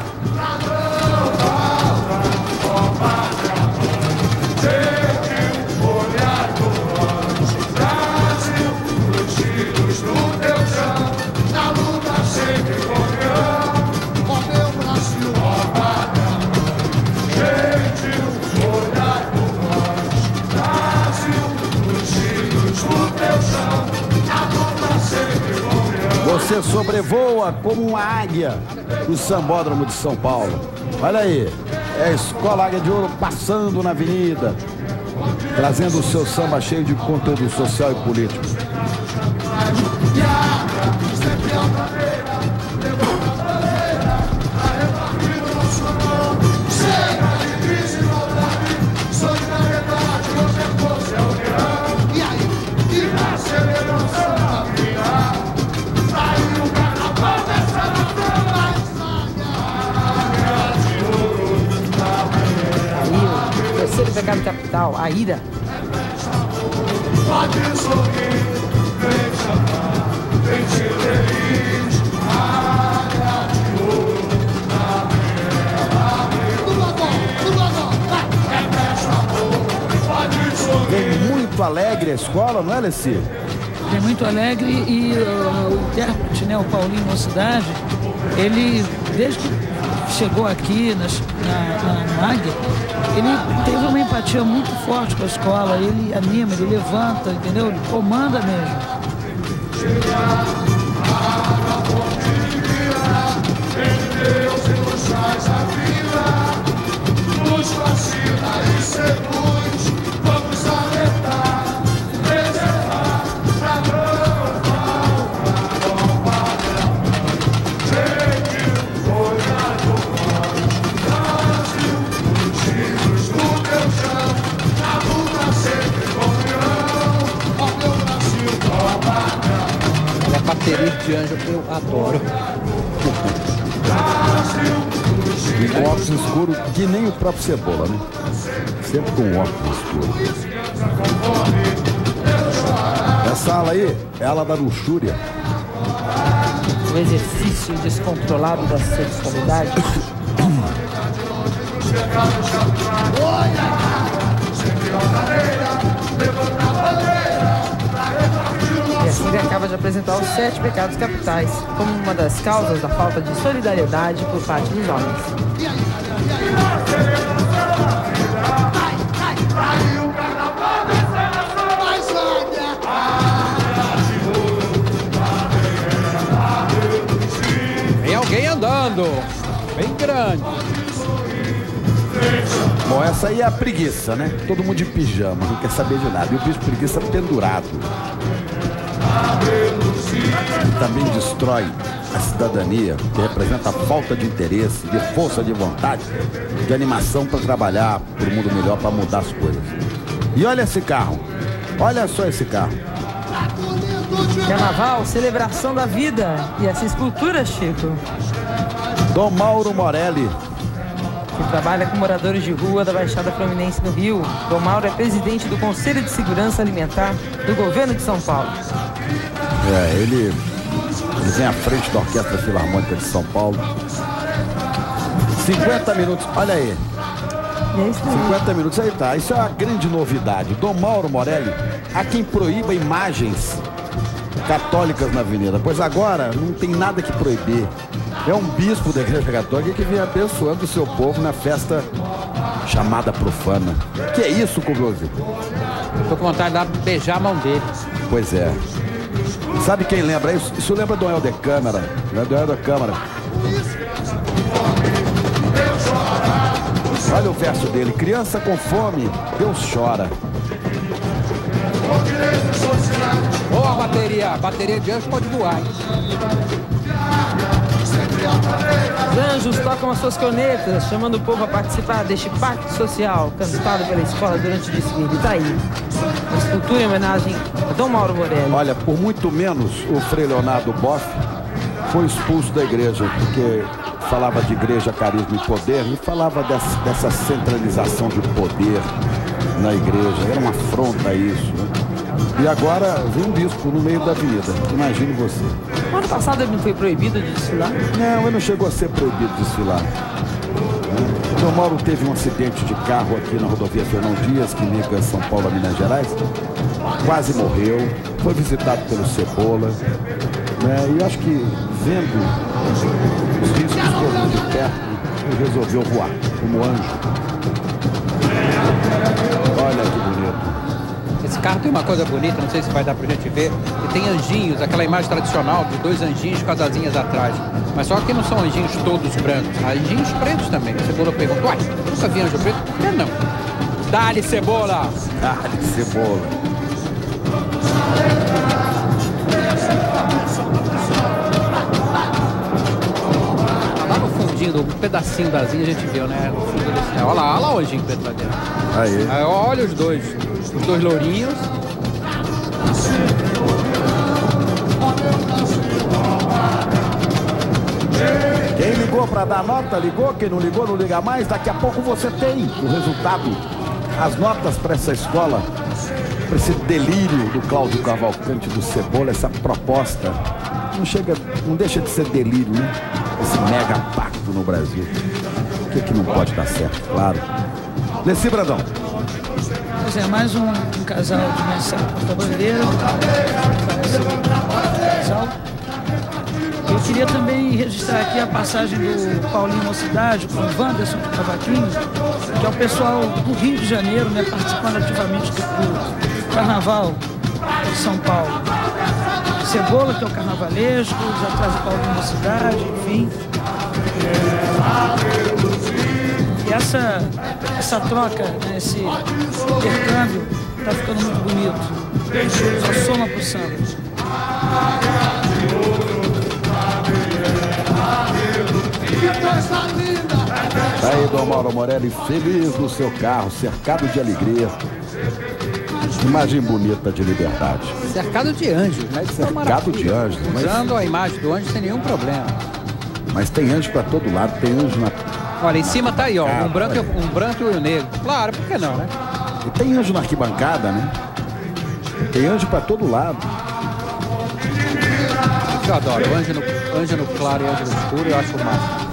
Você sobrevoa como uma águia no Sambódromo de São Paulo. Olha aí, é a Escola Águia de Ouro passando na avenida, trazendo o seu samba cheio de conteúdo social e político. Terceiro pecado capital, a ira. Vem muito alegre a escola, não é, Leci? Vem muito alegre e uh, o intérprete, né, o Paulinho Mocidade, ele, desde que chegou aqui nas, na, na, na Águia, ele teve uma empatia muito forte com a escola, ele anima, ele levanta, entendeu? Ele comanda mesmo. Bateria de anjo eu adoro. E com óculos escuros, que nem o próprio Cebola, né? Sempre com óculos escuros. Essa ala aí é a ala da luxúria. O exercício descontrolado da sexualidade. E assim ele acaba de apresentar os sete pecados capitais como uma das causas da falta de solidariedade por parte dos homens. Tem alguém andando, bem grande. Bom, essa aí é a preguiça, né? Todo mundo de pijama, não quer saber de nada. E o bicho preguiça pendurado. E também destrói a cidadania, que representa a falta de interesse, de força de vontade, de animação para trabalhar para o mundo melhor, para mudar as coisas. E olha esse carro, olha só esse carro. Carnaval, celebração da vida. E essa escultura, Chico? Dom Mauro Morelli, que trabalha com moradores de rua da Baixada Fluminense no Rio. Dom Mauro é presidente do Conselho de Segurança Alimentar do governo de São Paulo. É, ele, ele vem à frente da Orquestra Filarmônica de São Paulo. cinquenta minutos, olha aí. cinquenta minutos, aí tá. Isso é uma grande novidade. Dom Mauro Morelli, há quem proíba imagens católicas na avenida, pois agora não tem nada que proibir. É um bispo da Igreja Católica que vem abençoando o seu povo na festa chamada profana. Que é isso, Cubroso? Tô com vontade de beijar a mão dele. Pois é. Sabe quem lembra isso? Isso lembra do Helder Câmara. Do Helder Câmara. Olha o verso dele. Criança com fome, Deus chora. Boa bateria. A bateria de anjos pode voar, hein? Os anjos tocam as suas cornetas, chamando o povo a participar deste pacto social cantado pela escola durante o desfile. Tá aí, uma escultura em homenagem a Dom Mauro Morelli. Olha, por muito menos o Frei Leonardo Boff foi expulso da igreja, porque falava de igreja, carisma e poder, e falava dessa, dessa centralização de poder na igreja. Era uma afronta a isso, né? E agora vem um bispo no meio da avenida. Imagine você. No ano passado ele não foi proibido de desfilar? Não, ele não chegou a ser proibido de desfilar. O Dom Mauro teve um acidente de carro aqui na rodovia Fernão Dias, que liga São Paulo a Minas Gerais. Quase morreu. Foi visitado pelo Cebola. Né? E acho que vendo os riscos todos de perto, ele resolveu voar como anjo. Olha que bonito. Esse carro tem uma coisa bonita, não sei se vai dar pra gente ver. Ele tem anjinhos, aquela imagem tradicional de dois anjinhos com as asinhas atrás. Mas só que não são anjinhos todos brancos, há anjinhos pretos também. O Cebola perguntou, uai, nunca vi anjo preto? Por que não? Dá-lhe, Cebola! Dá-lhe, Cebola! Lá no fundinho, um pedacinho da asinha a gente viu, né? No fundo desse... Olha lá, olha lá o anjinho preto lá dentro. Aí. Aí olha os dois. Os dois lourinhos. Quem ligou para dar nota, ligou. Quem não ligou, não liga mais. Daqui a pouco você tem o resultado. As notas para essa escola, para esse delírio do Cláudio Cavalcante, do Cebola, essa proposta. Não chega, não deixa de ser delírio, né? Esse mega pacto no Brasil. O que, que não pode dar certo, claro. Leci Brandão. Pois é, mais um, um casal de mensagem porta-bandeira. Casal. Eu queria também registrar aqui a passagem do Paulinho Mocidade com o Wanderson de Cavaquinho, que é o pessoal do Rio de Janeiro, né, participando ativamente do, do Carnaval de São Paulo. Cebola, que é o carnavalesco, já traz o Paulinho Mocidade, enfim. É... E essa, essa troca, né, esse intercâmbio, tá ficando muito bonito. Só soma pro samba. Tá aí, Dom Mauro Morelli, feliz no seu carro, cercado de alegria. Imagem bonita de liberdade. Cercado de anjos, né? Cercado de anjos. Mas... Usando a imagem do anjo sem nenhum problema. Mas tem anjo pra todo lado, tem anjo na... Olha, em cima tá aí, ó, um branco, um branco e um negro. Claro, por que não, né? E tem anjo na arquibancada, né? Tem anjo pra todo lado. Eu adoro, anjo no, anjo no claro e anjo no escuro, eu acho o máximo.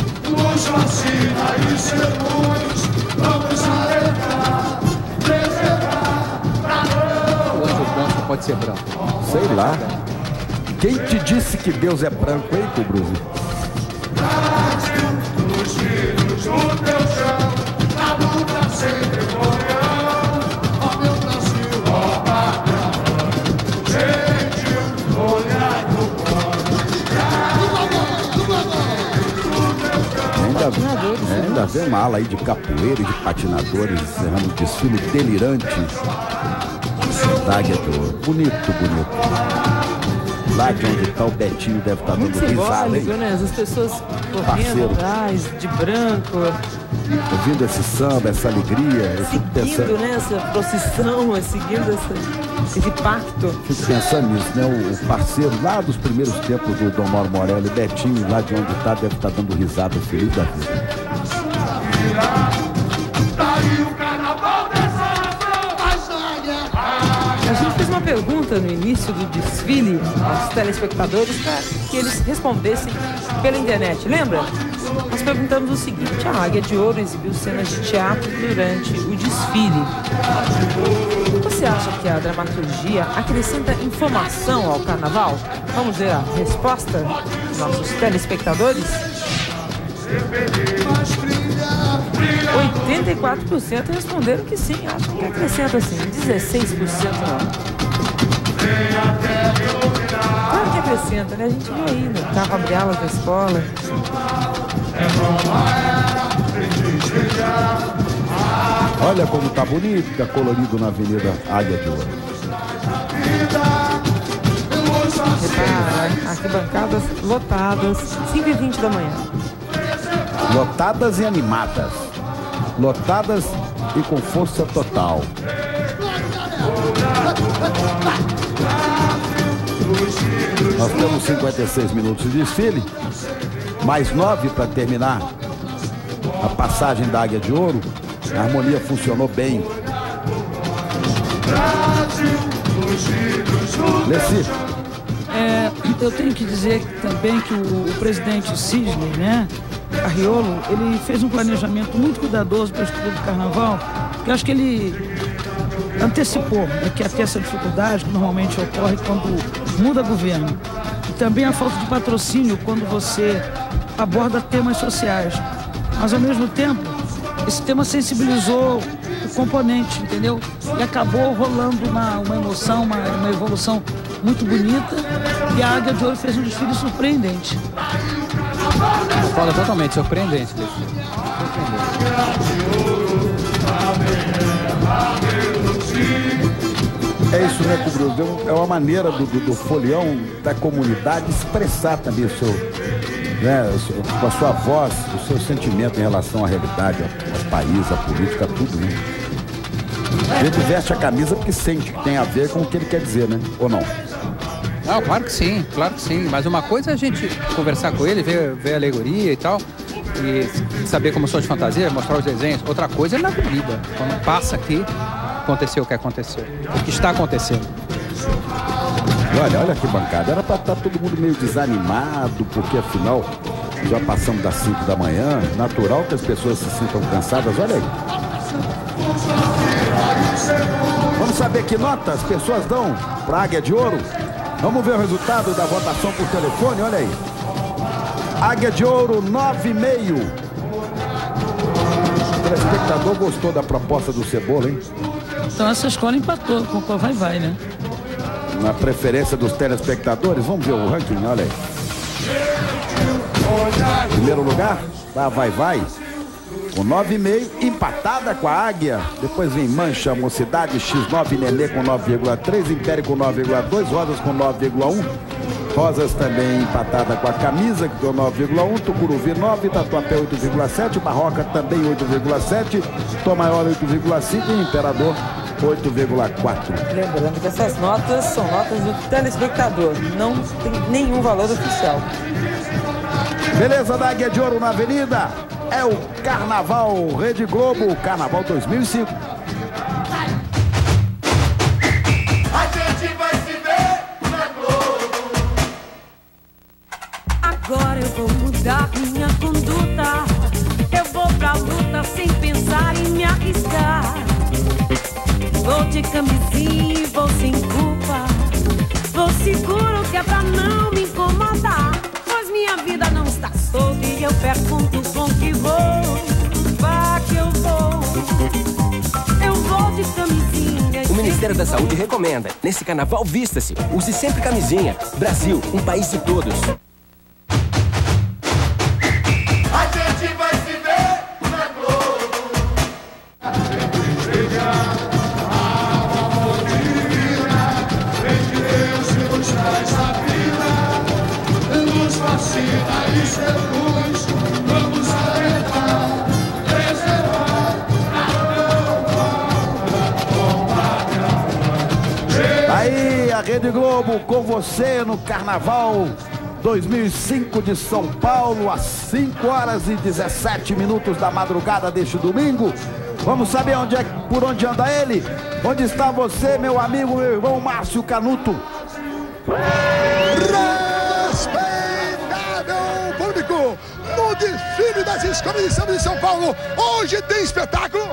O anjo branco pode ser branco. Sei lá. Quem te disse que Deus é branco, hein, Cubruzi? Ainda, é, ainda vem uma ala aí de capoeira e de patinadores encerrando um desfile delirante da Águia de Ouro. Bonito, bonito. Lá de onde está o Betinho deve estar dando risada, hein? Né? As pessoas correndo Parceiro. atrás, de branco. ouvindo esse samba, essa alegria. Eu fico Seguindo, pensando, né, essa procissão, seguindo essa, esse pacto. fico pensando nisso, né? O, o parceiro lá dos primeiros tempos do Dom Mauro Morelli, Betinho, lá de onde está, deve estar dando risada feliz da vida. A gente fez uma pergunta no início do desfile aos telespectadores para que eles respondessem pela internet, lembra? Nós perguntamos o seguinte: a Águia de Ouro exibiu cenas de teatro durante o desfile. Você acha que a dramaturgia acrescenta informação ao carnaval? Vamos ver a resposta dos nossos telespectadores? oitenta e quatro por cento responderam que sim, acham que acrescenta sim, dezesseis por cento não. Claro que acrescenta, né? A gente viu aí no carro abre alas da escola. Olha como tá bonito, tá colorido na Avenida Águia de Ouro. Repara, arquibancadas lotadas, cinco e vinte da manhã. Lotadas e animadas. Lotadas e com força total. Nós temos cinquenta e seis minutos de desfile, mais nove para terminar a passagem da Águia de Ouro. A harmonia funcionou bem. Leci. É, eu tenho que dizer também que o, o presidente Cisne, né, Arriolo, ele fez um planejamento muito cuidadoso para o estudo do carnaval, que eu acho que ele antecipou, né, que ia ter essa dificuldade que normalmente ocorre quando muda governo. E também a falta de patrocínio quando você aborda temas sociais. Mas, ao mesmo tempo, esse tema sensibilizou o componente, entendeu? E acabou rolando uma, uma emoção, uma, uma evolução muito bonita. E a Águia de Ouro fez um desfile surpreendente. Fala totalmente surpreendente. É isso, né, Cubrudo? É uma maneira do, do, do folião da comunidade expressar também o seu, né, com a sua voz, o seu sentimento em relação à realidade, ao país, à política, tudo, né? A gente veste a camisa porque sente que tem a ver com o que ele quer dizer, né? Ou não? Não, claro que sim, claro que sim. Mas uma coisa é a gente conversar com ele, ver, ver a alegoria e tal, e saber como são as fantasias, mostrar os desenhos. Outra coisa é na avenida. Quando passa aqui, aconteceu o que aconteceu. O que está acontecendo. Olha, olha que bancada. Era para estar todo mundo meio desanimado, porque afinal já passamos das cinco da manhã. Natural que as pessoas se sintam cansadas. Olha aí. Vamos saber que nota as pessoas dão para a Águia de Ouro? Vamos ver o resultado da votação por telefone, olha aí. Águia de Ouro, nove vírgula cinco. O telespectador gostou da proposta do Cebola, hein? Então essa escola empatou com o vai-vai, né? Na preferência dos telespectadores, vamos ver o ranking, olha aí. Primeiro lugar, da vai-vai, com nove vírgula cinco, empatada com a Águia. Depois vem Mancha, Mocidade, X nove, Nenê com nove vírgula três, Império com nove vírgula dois, Rosas com nove vírgula um. Rosas também empatada com a Camisa, que deu nove vírgula um, Tucuruvi nove, Tatuapé oito vírgula sete, Barroca também oito vírgula sete, Tom Maior oito vírgula cinco e Imperador oito vírgula quatro. Lembrando que essas notas são notas do telespectador, não tem nenhum valor oficial. Beleza da Águia de Ouro na Avenida. É o Carnaval Rede Globo, Carnaval dois mil e cinco. A gente vai se ver na Globo. Agora eu vou mudar minha conduta. Eu vou pra luta sem pensar em me arriscar. Vou de camisinha e vou sem culpa. Vou seguro que é pra não me incomodar. Pois minha vida não está solta e eu pergunto com que vou. Vá que eu vou. Eu vou de camisinha. O Ministério da Saúde recomenda. Nesse carnaval, vista-se. Use sempre camisinha. Brasil, um país de todos. A gente vai se ver na Globo. Nos fascina e seduz, vamos alentar, Rede Globo, com você no Carnaval dois mil e cinco de São Paulo, às cinco horas e dezessete minutos da madrugada deste domingo. Vamos saber onde é, por onde anda ele? Onde está você, meu amigo, meu irmão Márcio Canuto? Respeitável público, no desfile das escolas de samba de São Paulo, hoje tem espetáculo.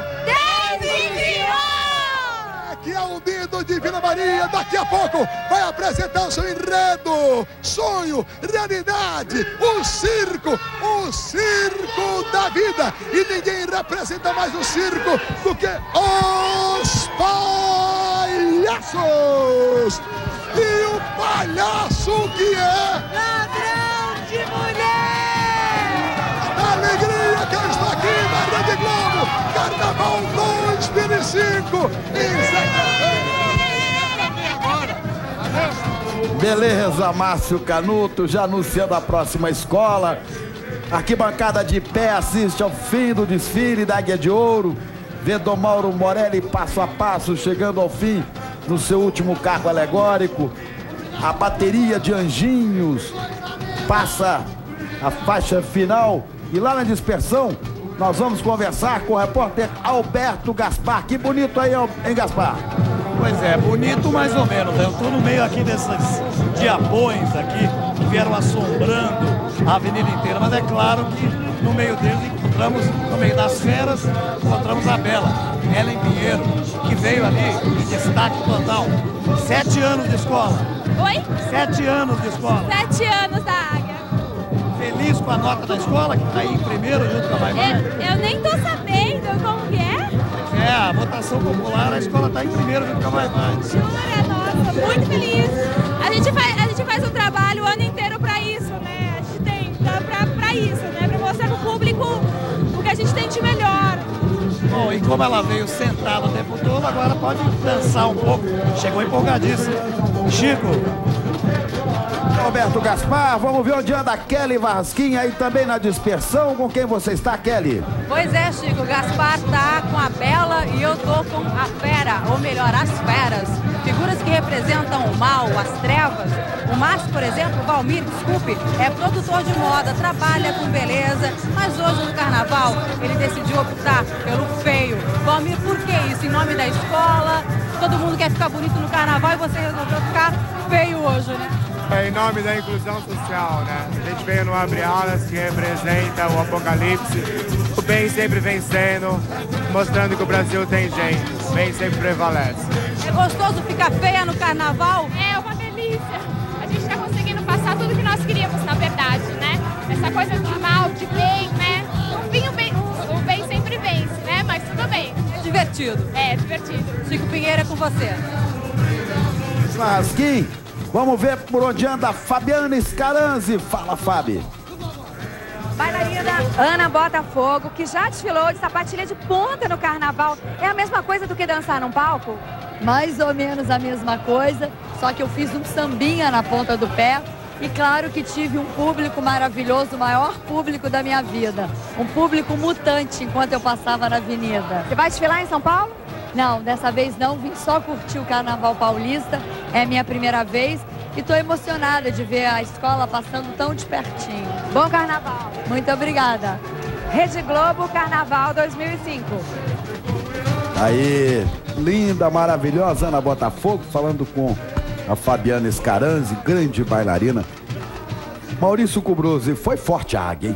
Que é o Nido de Vila Maria, daqui a pouco vai apresentar o seu enredo, sonho, realidade, o circo, o circo da vida. E ninguém representa mais o circo do que os palhaços. E o palhaço que é ladrão de mulher. A alegria que eu estou aqui na Rede Globo, Carnaval dois mil e cinco. Beleza, Márcio Canuto, já anunciando a próxima escola. Arquibancada de pé, assiste ao fim do desfile da Águia de Ouro. Vê Dom Mauro Morelli passo a passo, chegando ao fim no seu último carro alegórico. A bateria de anjinhos passa a faixa final. E lá na dispersão, nós vamos conversar com o repórter Alberto Gaspar. Que bonito aí, hein, Gaspar? Pois é, bonito mais ou menos, né? Eu estou no meio aqui desses diabões aqui, que vieram assombrando a avenida inteira, mas é claro que no meio deles encontramos, no meio das feras, encontramos a Bela, Ellen Pinheiro, que veio ali em destaque total. Sete anos de escola. Oi? Sete anos de escola. Sete anos da Águia. Feliz com a nota da escola, que está aí em primeiro junto com a Vai Vai? Eu, eu nem tô sabendo como que é. É, a votação popular, a escola está em primeiro junto com a Vai Vai. Jura, nossa, muito feliz. A gente faz, a gente faz um trabalho o ano inteiro para isso, né? A gente tem para isso, né? Para mostrar para o público o que a gente tem de melhor. Bom, e como ela veio sentada o tempo todo, agora pode dançar um pouco. Chegou empolgadíssima. Chico. Roberto Gaspar, vamos ver onde anda a Kelly Varrasquinha aí também na dispersão. Com quem você está, Kelly? Pois é, Chico, o Gaspar tá com a Bela e eu tô com a Fera, ou melhor, as Feras. Figuras que representam o mal, as trevas. O Márcio, por exemplo, o Valmir, desculpe, é produtor de moda, trabalha com beleza, mas hoje no Carnaval ele decidiu optar pelo feio. Valmir, por que isso? Em nome da escola, todo mundo quer ficar bonito no Carnaval e você resolveu ficar feio hoje, né? É em nome da inclusão social, né? A gente veio no Abre Alas, que representa o apocalipse. O bem sempre vencendo, mostrando que o Brasil tem gente. O bem sempre prevalece. É gostoso ficar feia no Carnaval? É uma delícia. A gente está conseguindo passar tudo que nós queríamos, na verdade, né? Essa coisa de mal, de bem, né? No fim, o bem, o bem sempre vence, né? Mas tudo bem. É divertido. É, divertido. Chico Pinheiro é com você. Varrasquinha. Vamos ver por onde anda a Fabiana Scaranzi. Fala, Fabi. Bailarina Ana Botafogo, que já desfilou de sapatilha de ponta no Carnaval. É a mesma coisa do que dançar num palco? Mais ou menos a mesma coisa, só que eu fiz um sambinha na ponta do pé. E claro que tive um público maravilhoso, o maior público da minha vida. Um público mutante enquanto eu passava na avenida. Você vai desfilar em São Paulo? Não, dessa vez não, vim só curtir o Carnaval Paulista, é minha primeira vez e estou emocionada de ver a escola passando tão de pertinho. Bom Carnaval! Muito obrigada! Rede Globo Carnaval dois mil e cinco. Aí, linda, maravilhosa Ana Botafogo, falando com a Fabiana Scaranzi, grande bailarina. Maurício Cubruzi, foi forte a águia, hein?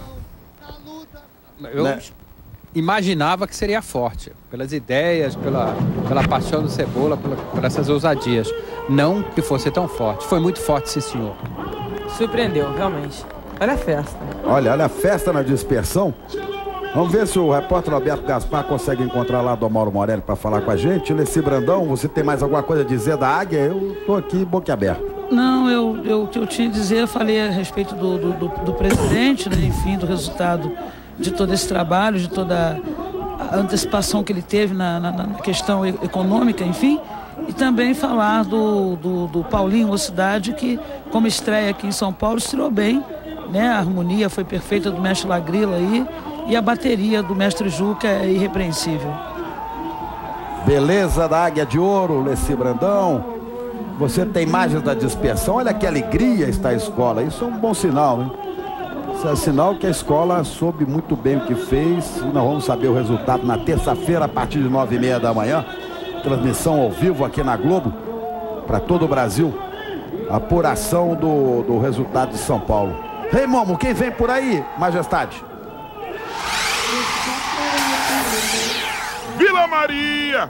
Eu... Né? Imaginava que seria forte, pelas ideias, pela, pela paixão do Cebola, pela, por essas ousadias. Não que fosse tão forte. Foi muito forte, sim, senhor. Surpreendeu, realmente. Olha a festa. Olha, olha a festa na dispersão. Vamos ver se o repórter Alberto Gaspar consegue encontrar lá do Mauro Morelli para falar com a gente. Leci Brandão, você tem mais alguma coisa a dizer da águia? Eu tô aqui boquiaberto. Não, eu, eu, o que eu tinha a dizer, eu falei a respeito do, do, do, do presidente, né, enfim, do resultado de todo esse trabalho, de toda a antecipação que ele teve na, na, na questão econômica, enfim, e também falar do, do, do Paulinho Mocidade, que como estreia aqui em São Paulo, estreou bem, né? A harmonia foi perfeita do mestre Lagrila aí, e a bateria do mestre Juca é irrepreensível. Beleza da Águia de Ouro, Leci Brandão. Você tem imagens da dispersão. Olha que alegria está a escola. Isso é um bom sinal, hein? Isso é sinal que a escola soube muito bem o que fez. E nós vamos saber o resultado na terça-feira, a partir de nove e meia da manhã. Transmissão ao vivo aqui na Globo, para todo o Brasil. Apuração do, do resultado de São Paulo. Rei Momo, quem vem por aí, Majestade? Vila Maria!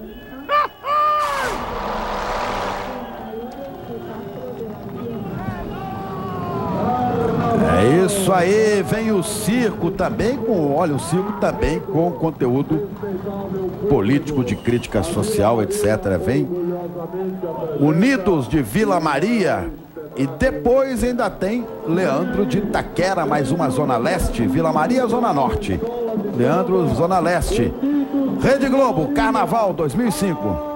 É isso aí, vem o circo também com, olha, o circo também com conteúdo político, de crítica social, etcétera. Vem Unidos de Vila Maria e depois ainda tem Leandro de Itaquera, mais uma Zona Leste, Vila Maria, Zona Norte. Leandro, Zona Leste. Rede Globo, Carnaval dois mil e cinco.